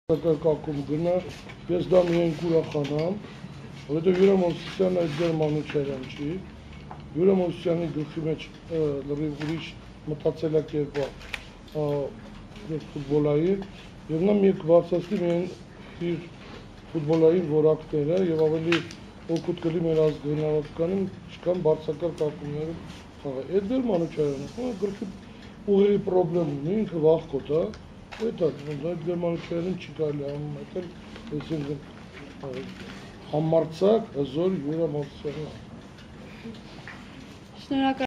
Կակում գնա, ես դա միայն կուրախանամ, որովհետև Յուրա Մովսիսյանը Էդգար Մանուչարյան չի, Յուրա Մովսիսյանի գլխի մեջ լրիվ ուրիշ մտածելակերպ ֆուտբոլային, եւ նա մի կբարձրացնի միայն իր ֆուտբոլային որակները եւ ավելի օգուտ կլի մեր ազգային հավաքականին, չկան բարձրակարգ ակումբներում խաղալ։ Էդգար Մանուչարյանը գլխի ուղեղի խնդրեմ ունի, ինքը վախկոտ է, դա Էդգար Մանուչարյանին չի կարելի համեմատել, այսինքն համարձակ, հզոր Յուրա Մովսիսյանի։ Շնորհակալ